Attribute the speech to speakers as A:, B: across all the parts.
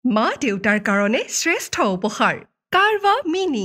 A: মা দেউতাৰ কাৰণে শ্ৰেষ্ঠ উপহাৰ কাৰৱা মিনি।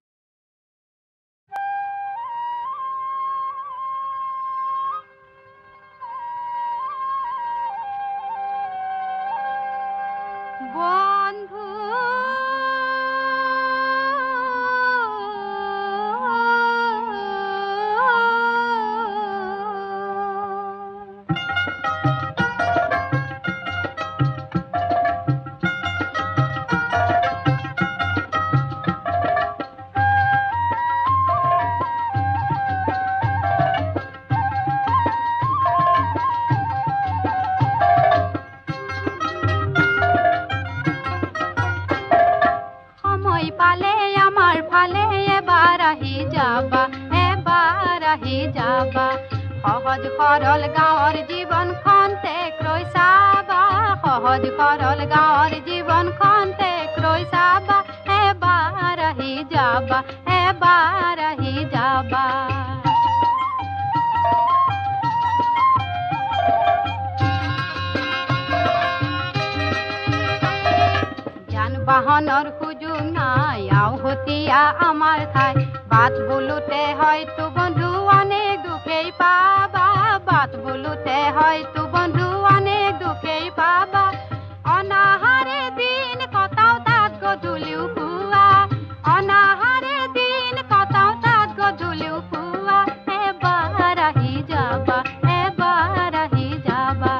B: সহজ সৰল গাঁৱৰ জীৱনখন তেকৈ চাবা, সহজ সৰল গাঁৱৰ জীৱনখন তেকৈ চাবা, এবাৰ আহি যাবা, এবাৰ আহি যাবা। যান বাহনৰ সুযোগ নাই আওহতীয়া আমাৰ ঠাই, বাট বোলোতে হয়তো বন্ধু অনেক দুখেই পাবা, বাট বোলোতে হয়তো বন্ধু অনেক দুখেই পাবা। অনাহাৰে দিন কটাও তাত গধূলিও পুৱা, অনাহাৰে দিন কটাও তাত গধূলিও পুৱা, এবাৰ আহি যাবা, এবাৰ আহি যাবা।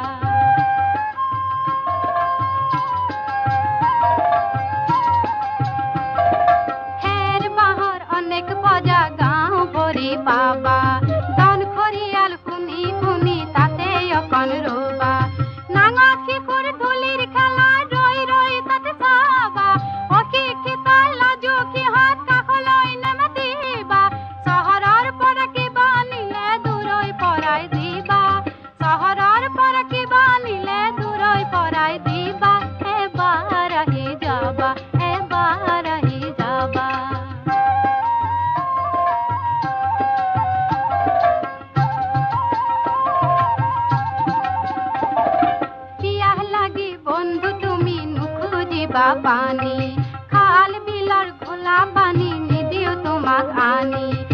B: খেৰ বাঁহৰ অনেক বজা গাঁও ভৰি পাবা, দন খৰিয়াল শুনি শুনি তাতে অকণ ৰবা, নাঙঠ শিশুৰ ধূলিৰ খেলা ৰৈ ৰৈ তাতে চাবা, অশিক্ষিত লাজু সিহঁত কাষলৈ নেমাতিবা, চহৰৰ পৰা কিবা নিলে দূৰৈ পৰাই দিবা, চহৰৰ পৰা কিবা নিলে দূৰৈ পৰাই দিবা, এবাৰ আহি যাবা, এবাৰ আহি যাবা। পিয়াহ লাগি বন্ধু তুমি নুখুজিবা পানী, খাল বিলৰ ঘোলা পানী নিদিও তোমাক আনি।